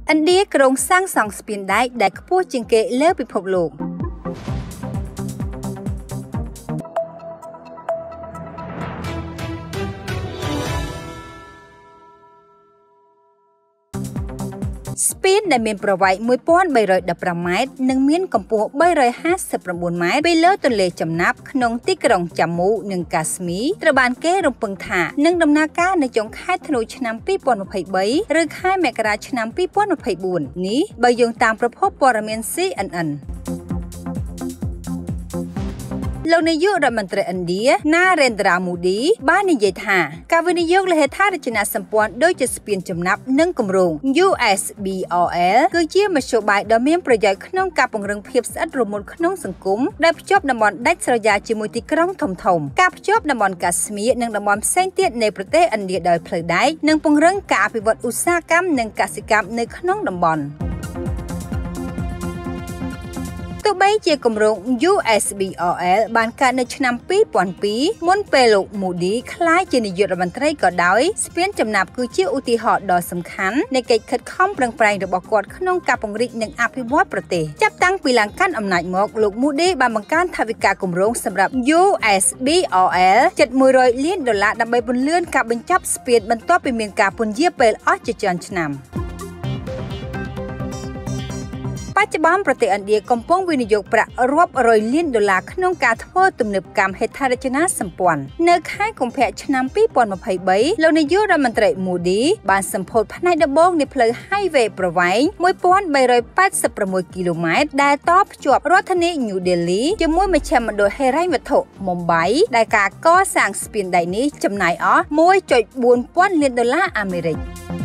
ឥណ្ឌាក្រុងសាងសង់ស្ពានដែកដែលខ្ពស់ជាងគេលើពិភពលោកស្ពានដែលមានប្រវែក 1315 ម៉ែត្រ និងមានកម្ពស់ 359 ម៉ែត្រ ពីលើទន្លេចំណាប់ក្នុងទីក្រុងចាំមូ និងកាស្មីត្រូវបានគេរំពឹងថានឹងដំណើរការនៅចុងខែធ្នូឆ្នាំ 2023 ឬខែមករាឆ្នាំ 2024 នេះបើយោងតាមប្រភពព័ត៌មាន CNN លោកនាយករដ្ឋមន្ត្រីឥណ្ឌា Narendra Modi បាននិយាយថាការវិនិយោគលើហេដ្ឋារចនាសម្ព័ន្ធដូចជាស្ពានចំណាប់និងគម្រោង USBRL គឺជាមធ្យោបាយដ៏មានប្រយោជន៍ក្នុងការពង្រឹងភាពស្អិតរមួតក្នុងសង្គមដែលភ្ជាប់តំបន់ដាច់ស្រយាលជាមួយទីក្រុងធំៗការភ្ជាប់តំបន់កាស្មៀរនិងតំបន់ផ្សេងទៀតនៃប្រទេសឥណ្ឌាដោយផ្លូវដែកនិងពង្រឹងការអភិវឌ្ឍឧស្សាហកម្មនិងកសិកម្មនៅក្នុងតំបន់ទោះបីជាគម្រោង USBRL បានកើតនៅឆ្នាំ 2002 មុនពេលលោក Modi ក្លាយជានាយករដ្ឋមន្ត្រីក៏ដោយស្ពានចំណាប់គឺជាឧទាហរណ៍ដ៏សំខាន់នៃកិច្ចខិតខំប្រឹងប្រែងរបស់គាត់ក្នុងការពង្រីកនិងអភិវឌ្ឍប្រទេសចាប់តាំងពីឡើងកាន់អំណាចមកលោក Modi បានបង្កើនថវិកាគម្រោងសម្រាប់ USBRL ជិត$100 លានដើម្បីពន្លឿនការបញ្ចប់ស្ពានបន្ទាប់ពីមានការពន្យាពេលអស់ជាច្រើនឆ្នាំបច្ចុប្បន្នប្រទេសឥណ្ឌាកំពុងវិនិយោគប្រាក់រាប់រយលាន$ក្នុងការធ្វើទំនើបកម្មហេដ្ឋារចនាសម្ព័ន្ធនៅខែកុម្ភៈឆ្នាំ 2023 លោកនាយករដ្ឋមន្ត្រី Modi បានសម្ពោធផ្នែកដំបូងនៃផ្លូវ Highway ប្រវែង 1386 គីឡូម៉ែត្រដែលតភ្ជាប់រដ្ឋធានី New Delhi ជាមួយមជ្ឈមណ្ឌលហិរញ្ញវត្ថុ Mumbai ដែលការកសាងស្ពានដែកនេះចំណាយអស់ $1.4 ពាន់លានអាមេរិក